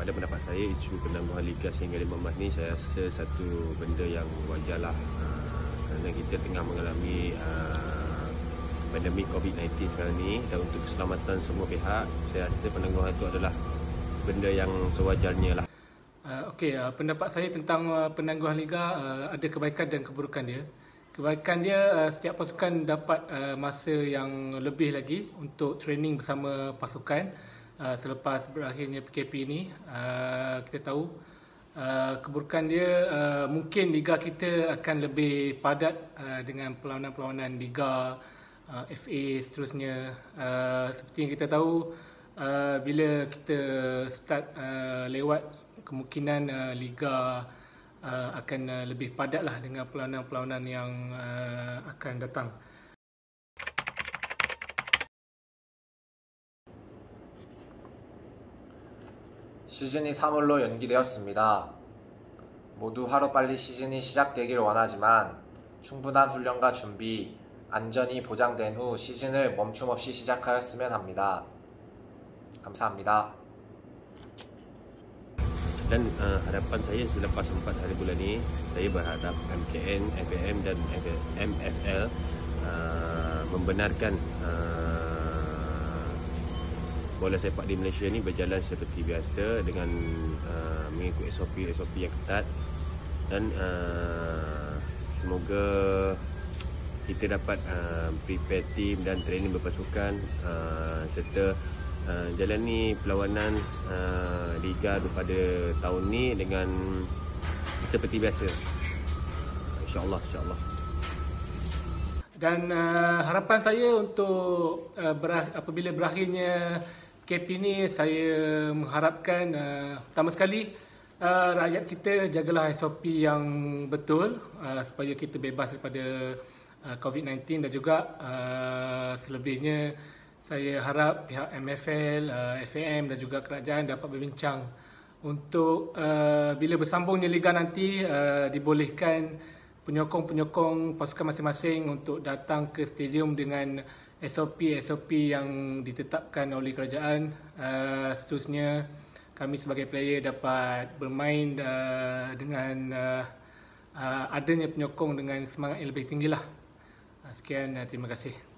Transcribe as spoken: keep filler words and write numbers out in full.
pada pendapat saya, isu penangguhan Liga sehingga lima belas ni saya rasa satu benda yang wajarlah, uh, kerana kita tengah mengalami uh, pandemik COVID sembilan belas sekarang ni, dan untuk keselamatan semua pihak, saya rasa penangguhan itu adalah benda yang sewajarnya lah. Uh, Okey, uh, pendapat saya tentang uh, penangguhan Liga uh, ada kebaikan dan keburukan dia. Kebaikan dia, uh, setiap pasukan dapat uh, masa yang lebih lagi untuk training bersama pasukan uh, selepas berakhirnya P K P ini. Uh, kita tahu uh, keburukan dia, uh, mungkin Liga kita akan lebih padat uh, dengan perlawanan-perlawanan Liga, uh, F A seterusnya. Uh, seperti yang kita tahu, uh, bila kita start uh, lewat, kemungkinan uh, Liga Uh, akan uh, lebih padat lah dengan perlawanan-perlawanan yang uh, akan datang. 시즌이 삼월로 연기되었습니다. 모두 하루빨리 시즌이 시작되길 원하지만 충분한 훈련과 준비, 안전이 보장된 후 시즌을 멈춤없이 시작하였으면 합니다. 감사합니다. Dan uh, harapan saya selepas empat hari bulan ni, saya berharap M K N, F A M dan M F L uh, membenarkan uh, bola sepak di Malaysia ni berjalan seperti biasa dengan uh, mengikut S O P S O P yang ketat, dan uh, semoga kita dapat uh, prepare team dan training berpasukan uh, serta Uh, jalani perlawanan uh, Liga pada tahun ni dengan seperti biasa, insyaAllah insyaAllah. Dan uh, harapan saya untuk uh, berah, apabila berakhirnya P K P ni, saya mengharapkan uh, pertama sekali uh, rakyat kita jagalah S O P yang betul uh, supaya kita bebas daripada uh, COVID sembilan belas, dan juga uh, selebihnya saya harap pihak M F L, uh, F A M dan juga kerajaan dapat berbincang untuk uh, bila bersambungnya Liga nanti, uh, dibolehkan penyokong-penyokong pasukan masing-masing untuk datang ke stadium dengan S O P S O P yang ditetapkan oleh kerajaan. Uh, seterusnya kami sebagai player dapat bermain uh, dengan uh, uh, adanya penyokong dengan semangat yang lebih tinggilah. Uh, sekian, uh, terima kasih.